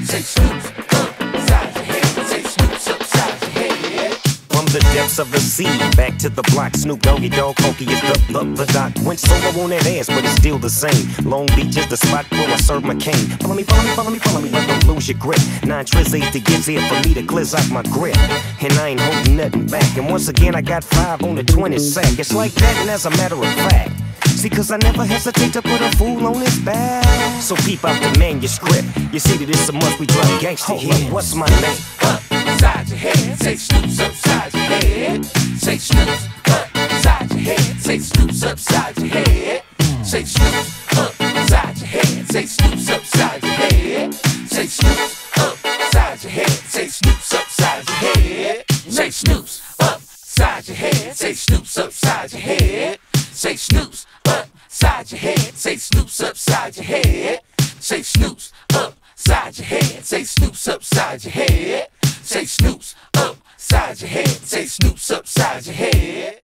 Say Snoops upside your head. Say Snoops upside your head. From the depths of the sea, back to the block. Snoop Doggy Dogg, Funky is the doc. Went solo on that ass, but it's still the same. Long Beach is the spot where I serve my cane. Follow me, follow me, follow me, follow me, but don't lose your grip. 9 tris 8 to get here for me to cleanse out my grip. And I ain't holding nothing back. And once again, I got 5 on the 20 sack. It's like that, and as a matter of fact, see, cause I never hesitate to put a fool on his back. So peep out the manuscript. You see that it's a must we drop gangsta here. What's my name? Upside your head. Say Snoops upside your head. Say Snoops upside your head. Say Snoops upside your head. Say Snoops upside your head. Say Snoops upside your head. Say Snoops upside your head. Say Snoops upside your head. Say Snoops upside your head. Say Snoops upside your head. Say Snoops upside your head. Say Snoops upside your head. Say Snoops upside your head. Say Snoops upside your head. Say Snoops upside your head. Say Snoops upside your head.